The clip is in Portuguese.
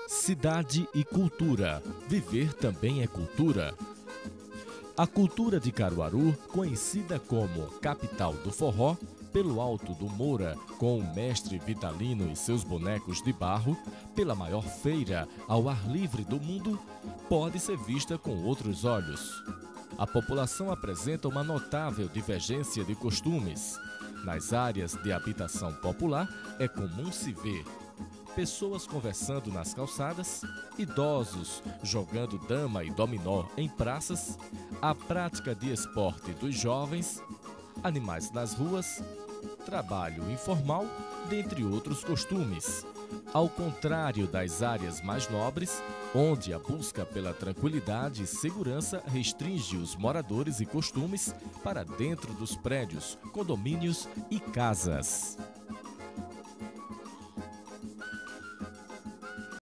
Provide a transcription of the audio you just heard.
Cidade e cultura. Viver também é cultura. A cultura de Caruaru, conhecida como capital do forró, pelo Alto do Moura, com o mestre Vitalino e seus bonecos de barro, pela maior feira ao ar livre do mundo, pode ser vista com outros olhos. A população apresenta uma notável divergência de costumes. Nas áreas de habitação popular, é comum se ver pessoas conversando nas calçadas, idosos jogando dama e dominó em praças, a prática de esporte dos jovens, animais nas ruas, trabalho informal, dentre outros costumes. Ao contrário das áreas mais nobres, onde a busca pela tranquilidade e segurança restringe os moradores e costumes para dentro dos prédios, condomínios e casas.